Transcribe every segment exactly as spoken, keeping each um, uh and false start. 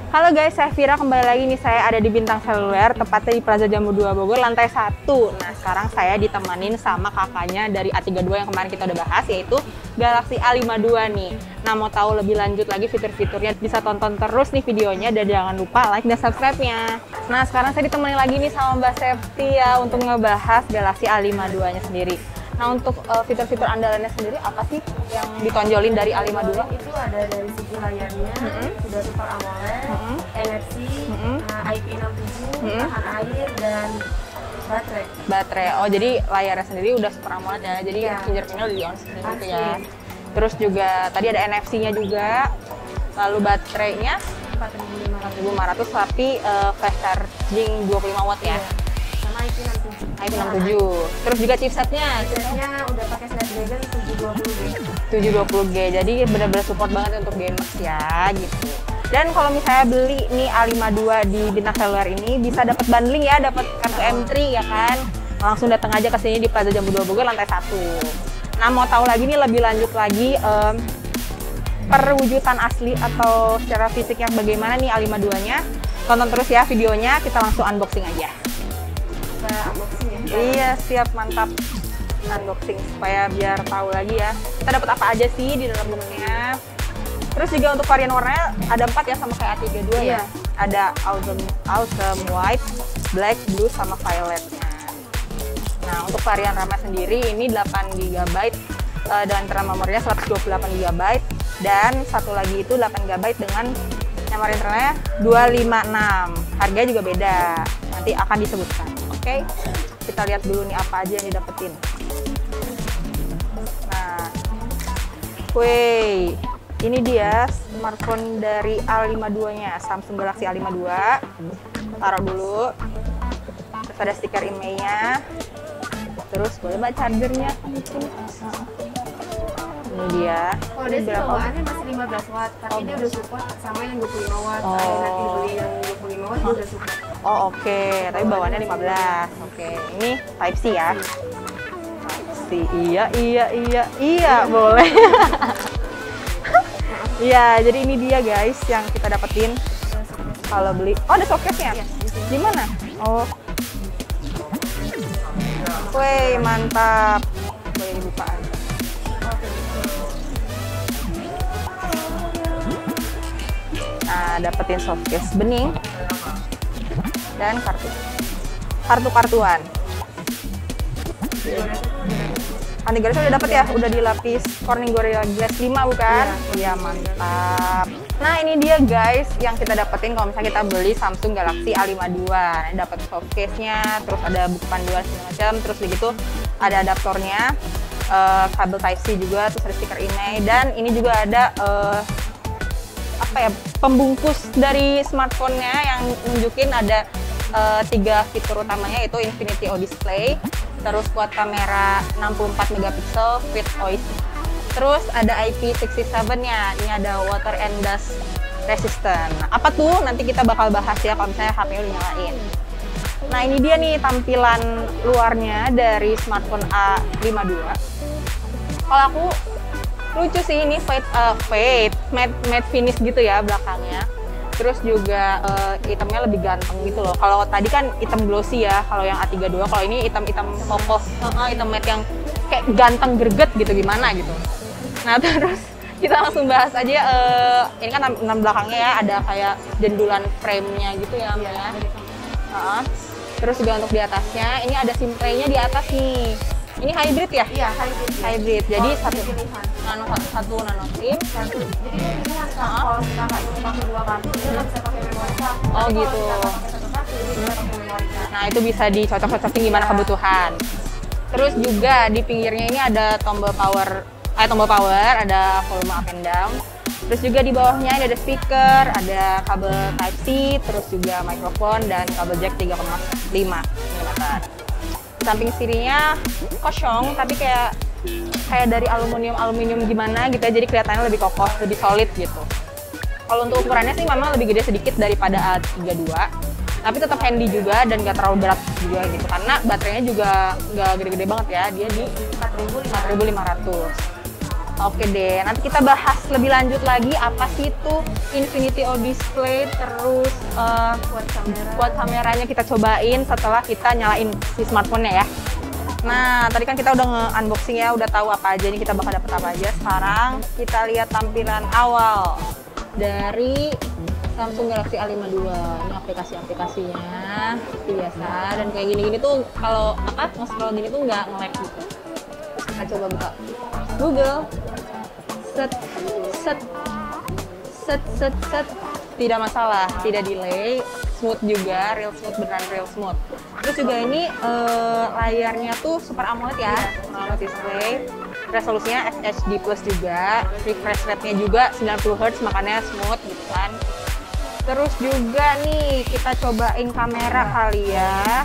Halo guys, saya Vira, kembali lagi nih saya ada di Bintang Seluler, tepatnya di Plaza Jambu dua Bogor, lantai satu. Nah, sekarang saya ditemanin sama kakaknya dari A tiga dua yang kemarin kita udah bahas, yaitu Galaxy A lima dua nih. Nah, mau tahu lebih lanjut lagi fitur-fiturnya, bisa tonton terus nih videonya, dan jangan lupa like dan subscribe-nya. Nah, sekarang saya ditemani lagi nih sama Mbak Septi ya, untuk ngebahas Galaxy A lima dua nya sendiri. Nah, untuk uh, fitur-fitur andalannya sendiri apa sih yang ditonjolin dari A lima dua? Itu ada dari segi layarnya, mm-hmm. sudah Super AMOLED, mm-hmm. N F C, mm-hmm. uh, I P enam puluh tujuh, mm-hmm. tahan air, dan baterai. Baterai, oh jadi layarnya sendiri udah Super AMOLED ya, jadi ya. Fingerprintnya udah di-on sendiri gitu ya. Terus juga tadi ada N F C-nya juga, lalu baterainya empat ribu lima ratus tapi uh, fast charging dua puluh lima watt ya. Sama I P enam puluh tujuh. I P enam puluh tujuh. Terus juga chipsetnya. Chipsetnya udah pakai Snapdragon tujuh dua puluh G. tujuh dua puluh G. Jadi benar-benar support banget untuk gamers ya gitu. Dan kalau misalnya beli nih A lima dua di Bintang Seluler ini bisa dapat bundling ya, dapat kartu M tiga ya kan. Langsung datang aja ke sini di Plaza Jambu dua Bogor lantai satu. Nah, mau tahu lagi nih lebih lanjut lagi um, perwujudan asli atau secara fisiknya bagaimana nih A lima dua-nya? Tonton terus ya videonya, kita langsung unboxing aja. Kita unboxing ya. Iya, siap, mantap. Unboxing supaya biar tahu lagi ya kita dapat apa aja sih di dalam boxnya. Terus juga untuk varian warnanya ada empat ya, sama kayak A tiga dua iya. Ya. Ada awesome, awesome white, black, blue, sama violetnya. Nah, untuk varian RAM sendiri ini delapan giga byte uh, dengan RAM memorinya seratus dua puluh delapan giga byte, dan satu lagi itu delapan giga byte dengan memori internalnya dua ratus lima puluh enam. Harganya juga beda, nanti akan disebutkan. Oke, okay? Kita lihat dulu nih apa aja yang didapetin. Nah, wih, ini dia smartphone dari A lima dua-nya, Samsung Galaxy A lima dua. Taruh dulu. Terus ada stiker emailnya. Terus boleh mbak chargernya. Ini dia. Oh, dia sih bawaannya masih lima belas watt, tapi oh, dia udah support sama yang dua puluh lima watt. Oh. Kalau nanti beli yang dua puluh lima watt dia udah support. Oh, oke, okay. Tapi bawaannya lima belas. Oke, okay. Ini Type C ya. Type C. Iya, iya, iya. Iya, boleh. Iya, jadi ini dia guys yang kita dapetin kalau beli. Oh, ada socketnya. Yes, di mana? Oh. Wih, mantap. Boleh dibuka aja. Nah, dapetin softcase bening dan kartu. Kartu-kartuan. Anti garis udah dapet ya? Udah dilapis Corning Gorilla Glass lima bukan? Iya, mantap. Nah, ini dia guys yang kita dapetin kalau misalnya kita beli Samsung Galaxy A lima dua. Nah, dapat softcase-nya, terus ada buku panduan segala macam, terus begitu ada adaptornya, uh, kabel Type C juga, terus ada stiker email, dan ini juga ada uh, apa ya, pembungkus dari smartphone-nya yang nunjukin ada uh, tiga fitur utamanya, yaitu Infinity O Display, terus kuat kamera enam puluh empat megapiksel, Fit O I S, terus ada I P enam puluh tujuh-nya, ini ada water and dust resistant. Apa tuh? Nanti kita bakal bahas ya kalau misalnya H P-nya udah nyalain. Nah, ini dia nih tampilan luarnya dari smartphone A lima dua. Kalau aku lucu sih, ini fade, uh, fade matte, matte finish gitu ya belakangnya. Terus juga uh, hitamnya lebih ganteng gitu loh. Kalau tadi kan hitam glossy ya, kalau yang A tiga dua, kalau ini hitam-hitam kokoh, uh, hitam matte yang kayak ganteng greget gitu, gimana gitu. Nah, terus kita langsung bahas aja, uh, ini kan enam belakangnya ya, ada kayak jendulan frame-nya gitu ya, Mbak ya. Uh, terus juga untuk di atasnya, ini ada SIM tray-nya di atas nih. Ini hybrid ya? Iya, hybrid. Hybrid. Jadi oh, satu pilihan. nano satu nano SIM. Satu. Jadi dia pilihan. Kalau kita nggak ingin pakai dua kartu, dia nggak bisa pakai memori card. Oh, gitu. Kalau kita pakai satu kartu, dia bisa pakai memori card. Nah, itu bisa dicocok-cocokin gimana ya. Kebutuhan. Terus juga di pinggirnya ini ada tombol power, eh tombol power, ada volume up and down. Terus juga di bawahnya ini ada speaker, ada kabel Type C, terus juga mikrofon dan kabel jack tiga koma lima milimeter. Samping kirinya kosong, tapi kayak kayak dari aluminium aluminium gimana gitu ya, jadi kelihatannya lebih kokoh, lebih solid gitu. Kalau untuk ukurannya sih memang lebih gede sedikit daripada A tiga dua, tapi tetap handy juga dan gak terlalu berat juga gitu, karena baterainya juga nggak gede-gede banget ya, dia di empat ribu lima ratus. Oke deh, nanti kita bahas lebih lanjut lagi apa sih itu Infinity O Display, terus uh, Buat kamera. buat kameranya kita cobain setelah kita nyalain si smartphone-nya ya. Nah, tadi kan kita udah nge-unboxing ya, udah tahu apa aja nih kita bakal dapet apa aja. Sekarang kita lihat tampilan awal dari Samsung Galaxy A lima dua. Ini aplikasi-aplikasinya seperti biasa, dan kayak gini-gini tuh kalau apa nge-scroll gini tuh nggak nge-lag gitu. Terus kita coba buka Google, set set set set set, tidak masalah, tidak delay, smooth juga, real smooth, beneran real smooth. Terus juga ini uh, layarnya tuh Super AMOLED ya, AMOLED display, resolusinya F H D plus juga, refresh rate-nya juga sembilan puluh hertz, makanya smooth gitu kan. Terus juga nih kita cobain kamera kali ya.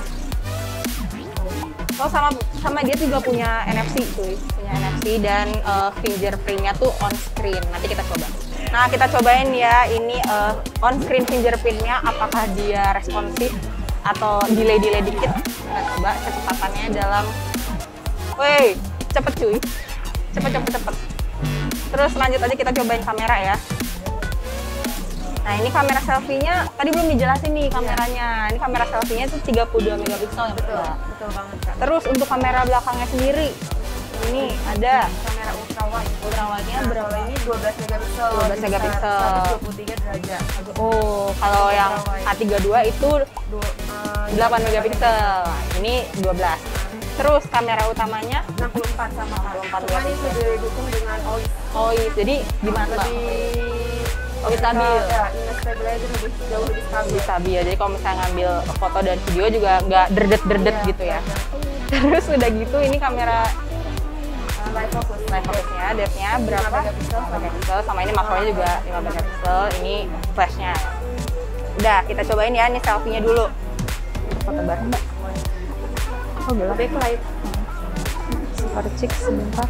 Oh sama sama dia juga punya N F C tuh, punya N F C dan uh, fingerprint-nya tuh on screen. Nanti kita coba. Nah kita cobain ya ini uh, on screen fingerprint-nya apakah dia responsif atau delay-delay dikit. Kita coba kecepatannya dalam. Woi, cepet cuy, cepet cepet cepet. Terus lanjut aja kita cobain kamera ya. Nah ini kamera selfie-nya, tadi belum dijelasin nih kameranya. Ini kamera selfie-nya itu tiga puluh dua megapiksel yang betul. Betul banget kan. Terus untuk kamera belakangnya sendiri, ini ada Kamera ultra wide. ultra wide-nya berapa? Kalau ini dua belas megapiksel. dua belas megapiksel. seratus dua puluh tiga derajat. Oh, kalau yang A tiga puluh dua itu Dua, uh, delapan megapiksel. Ini dua belas. Terus kamera utamanya enam puluh empat sama enam puluh empat Cuma ini sudah didukung dengan O I S. oh iya, jadi gimana Mbak? Lebih Oh, stabil. Ya, image stabilizer lebih jauh lebih stabil. Lebih stabil ya, jadi kalau misalnya ngambil foto dan video juga nggak derdet-derdet Iya, gitu ya. iya. Terus udah gitu ini kamera Uh, live focus. live focus-nya, depth-nya berapa? lima megapiksel sama. megapiksel, sama ini makronya juga lima megapiksel, ini flash-nya. Udah, kita cobain ya, ini selfie-nya dulu. Foto bareng Mbak. Oh gelap. Backlight. Super cik sebentar.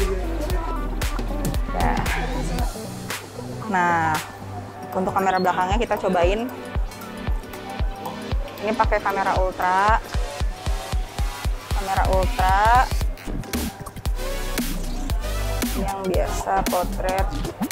Ya. Nah, untuk kamera belakangnya kita cobain. Ini pakai kamera ultra. Kamera ultra yang biasa potret.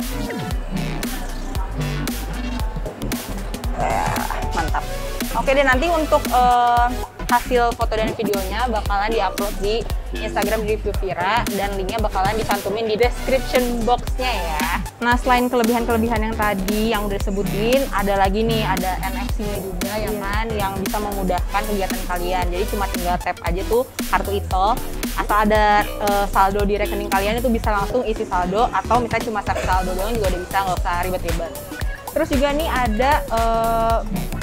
Ya, mantap. Oke deh, nanti untuk uh, hasil foto dan videonya bakalan diupload di Instagram Review Vira dan linknya bakalan dicantumin di description box-nya ya. Nah selain kelebihan-kelebihan yang tadi yang udah disebutin, ada lagi nih, ada N F C-nya juga ya kan, yang bisa memudahkan kegiatan kalian. Jadi cuma tinggal tap aja tuh kartu itu, asal ada uh, saldo di rekening kalian itu bisa langsung isi saldo, atau misalnya cuma save saldo doang juga udah bisa, nggak usah ribet-ribet. Terus juga nih ada uh,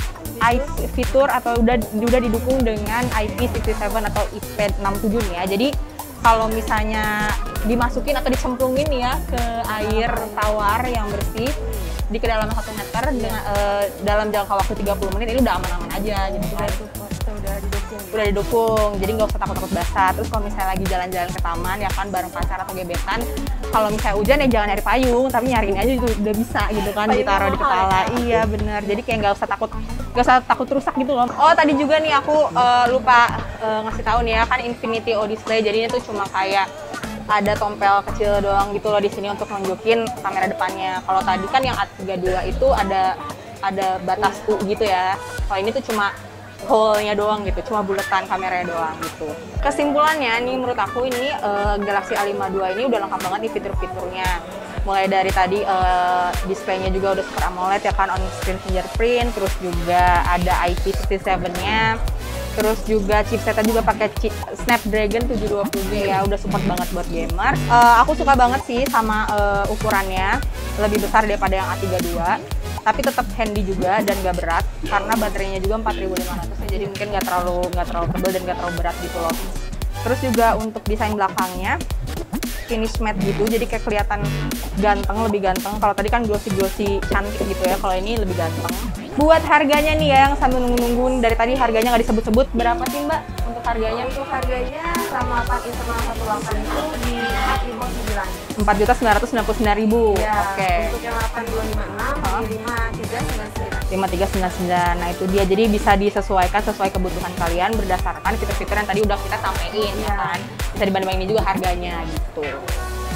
I P fitur atau udah udah didukung dengan I P enam puluh tujuh atau I P enam puluh tujuh nih ya. Jadi kalau misalnya dimasukin atau dicemplungin ya ke air tawar yang bersih di kedalaman satu meter dengan uh, dalam jangka waktu tiga puluh menit, ini udah aman-aman aja gitu kan. Udah didukung. Udah didukung, jadi nggak usah takut-takut basah. Terus kalau misalnya lagi jalan-jalan ke taman ya kan bareng pacar atau gebetan, kalau misalnya hujan ya jangan nyari payung, tapi nyariin aja itu udah bisa gitu kan, Payung ditaruh di mahal kepala. ya? Iya bener, jadi kayak nggak usah takut nggak usah takut rusak gitu loh. Oh tadi juga nih aku uh, lupa uh, ngasih tahu nih ya kan, Infinity O Display, jadi ini tuh cuma kayak ada tompel kecil doang gitu loh di sini untuk nunjukin kamera depannya. Kalau tadi kan yang A tiga puluh dua itu ada ada batas U gitu ya. Kalau ini tuh cuma hole-nya doang gitu, cuma buletan kameranya doang gitu. Kesimpulannya nih menurut aku ini uh, Galaxy A lima dua ini udah lengkap banget nih fitur-fiturnya. Mulai dari tadi uh, displaynya juga udah Super AMOLED ya kan, on screen fingerprint, terus juga ada I P enam puluh tujuh-nya. Terus juga chipsetnya juga pakai chip Snapdragon tujuh dua puluh G ya, udah support banget buat gamer. Uh, aku suka banget sih sama uh, ukurannya, lebih besar daripada yang A tiga puluh dua. Tapi tetap handy juga dan gak berat karena baterainya juga empat ribu lima ratus ya, jadi mungkin gak terlalu nggak terlalu tebal dan gak terlalu berat gitu loh. Terus juga untuk desain belakangnya finish matte gitu, jadi kayak kelihatan ganteng, lebih ganteng. Kalau tadi kan glossy-glossy cantik gitu ya, kalau ini lebih ganteng. Buat harganya nih ya, yang sambil nunggu-nunggu dari tadi harganya nggak disebut-sebut, berapa sih Mbak untuk harganya? Untuk harganya ramapan internal satu delapan itu di empat ribu sembilan. empat juta sembilan ratus sembilan puluh sembilan ribu. Ya, Oke. untuk yang delapan dua lima enam di lima tiga sembilan sembilan. lima tiga sembilan sembilan. Nah itu dia, jadi bisa disesuaikan sesuai kebutuhan kalian berdasarkan fitur-fitur yang tadi udah kita sampaikan ya Ya. kan. Bisa dibanding-bandingin juga harganya gitu.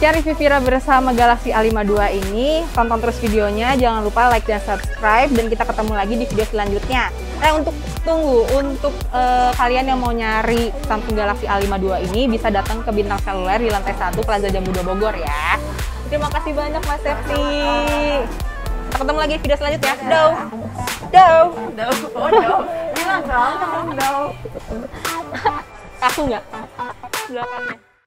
Sekian review Vira bersama Galaxy A lima dua ini. Tonton terus videonya, jangan lupa like dan subscribe, dan kita ketemu lagi di video selanjutnya. Nah, untuk tunggu untuk uh, kalian yang mau nyari Samsung Galaxy A lima dua ini bisa datang ke Bintang Seluler di lantai satu Plaza Jambu dua Bogor ya. Terima kasih banyak Mas Septi. Kita ketemu lagi di video selanjutnya. Dow. Dow. Dow. Oh, dow. Bilang dong, tolong dow. Aku nggak? Belakangnya.